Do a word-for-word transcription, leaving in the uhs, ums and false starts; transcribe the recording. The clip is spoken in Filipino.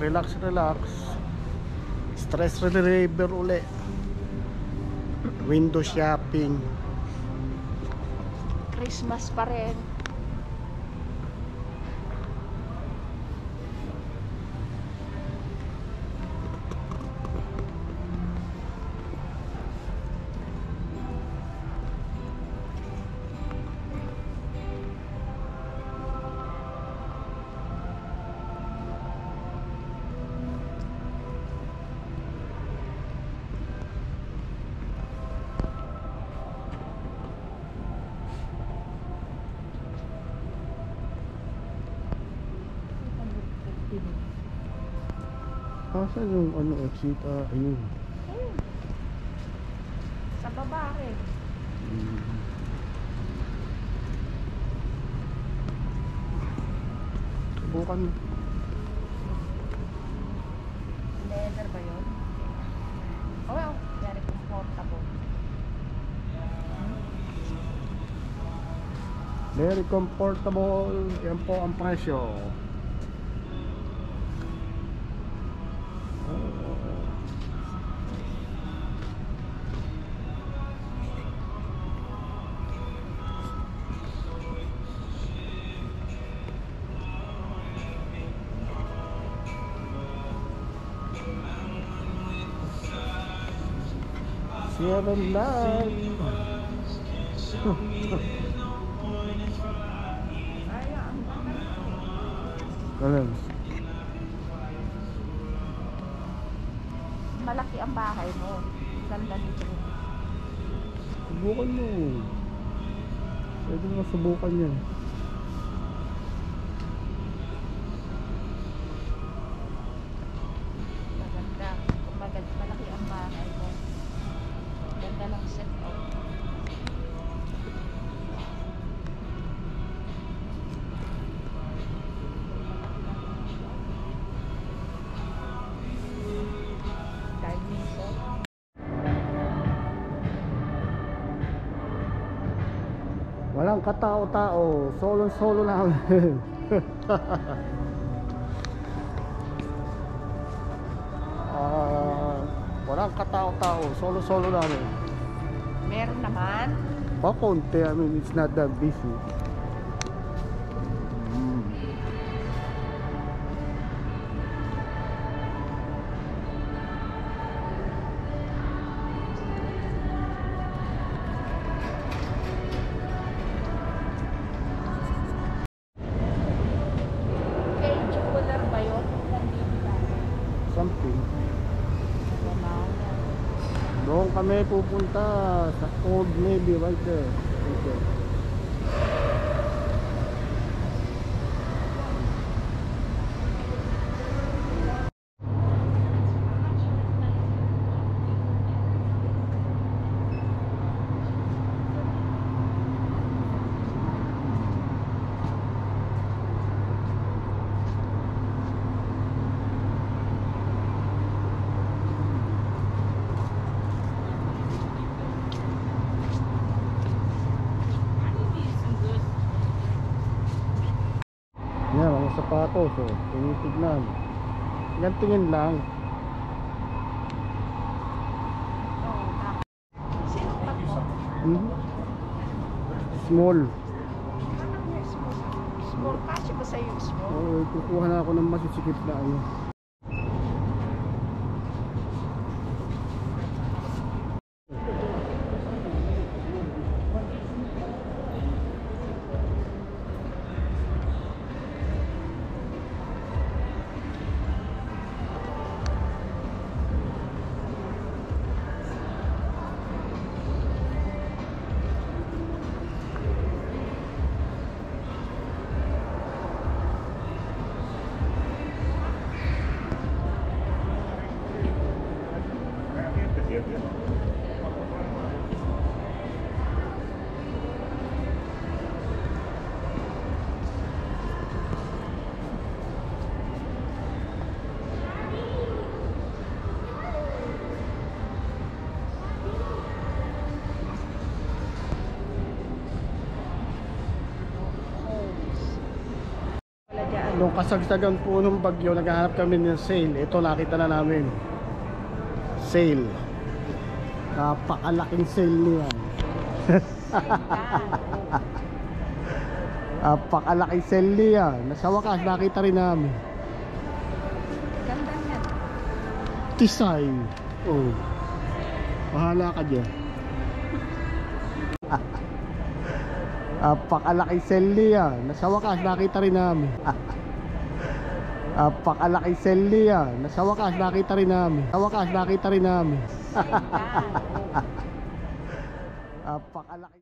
relax relax, stress reliever uli, window shopping. Christmas pa rin. Asan yung ano, exit? Ah, ayun. Ayun. Sa baba rin. Hmm. Subukan mo. Leather ba yun? Oh, well, very comfortable. Very comfortable. Yan po ang presyo. Seven nine. Ano? Malaki ang bahay mo. Ganda nito. Subukan mo. Pwede mo subukan yan. Maganda. Kung maganda, malaki ang bahay mo. Ganda ng set up. Dining set. Walang katao-tao. Solo-solo namin. Ah, walang katao-tao. Solo-solo namin. Meron naman. Pakunti. I mean, it's not that busy. Mm. Cage cooler ba yun? Nandito tayo. Something. Wow. Doon kami pupunta sa Old Navy right there. Right there. Yan, mga sapatos, oh, tinitignan. Yan, tingin lang. Oo, tama. Sino pa po? Mhm. Small. Small. Small. Kasi ba sa'yo small? Oh, kukuha na ako ng masisikip na ano. Nung kasagsagan po ng bagyo, naghahanap kami ng sale. Ito nakita na namin. Sale. Napakalaking sale niyan. Napakalaking sale niyan. Nasa wakas nakita rin namin. Ganda niyan. Tisay. Oh. Bahala ka dyan. Napakalaking sale niyan. Nasa wakas nakita rin namin. Napakalaking sale niyan. Nasa wakas nakita rin namin. Sa wakas nakita rin namin. Ganda. Napakalaki.